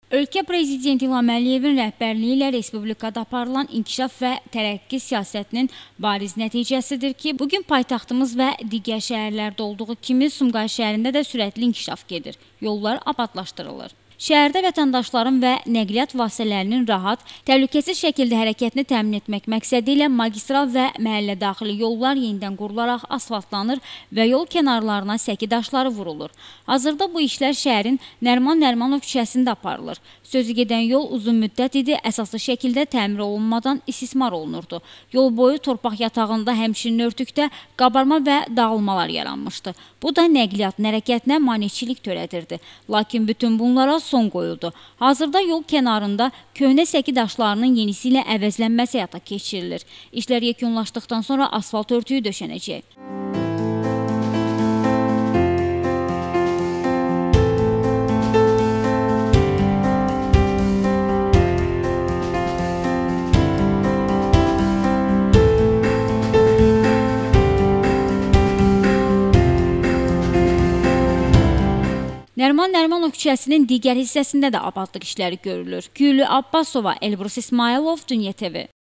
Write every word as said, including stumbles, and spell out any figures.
Ölkə prezidenti İlham Əliyevin rəhbərliyi ilə respublikada aparılan inkişaf və tərəqqi siyasətinin bariz nəticəsidir ki, bugün paytaxtımız və digər şəhərlərdə olduğu kimi Sumqayıt şəhərində də sürətli inkişaf gedir. Yollar abadlaşdırılır. Şəhərdə vətəndaşların və nəqliyyat vasitələrinin rahat, təhlükəsiz şəkildə hərəkətini təmin etmək məqsədi ilə magistral və məhəllə daxili yollar yenidən qurularaq asfaltlanır və yol kənarlarına səki daşları vurulur. Hazırda bu işlər şəhərin Nəriman Nərimanov küçəsində aparılır. Sözü gedən yol uzun müddət idi, əsaslı şəkildə təmir olunmadan istismar olunurdu. Yol boyu torpaq yatağında, həmçinin örtükdə qabarma və dağılmalar yaranmışdı. Bu da nəqliyyatın hərəkətinə maneçilik törədirdi. Lakin bütün bunlara son qoyuldu. Hazırda yol kənarında köhnə səki daşlarının yenisi ilə əvəzlənməsi həyata keçirilir. İşlər yekunlaşdıqdan sonra asfalt örtüyü döşənəcək. Nəriman Nərimanov küçəsinin digər hissəsində də abadlıq işləri görülür. Gülü Abbasova, Elbrus İsmailov, Dünya T V.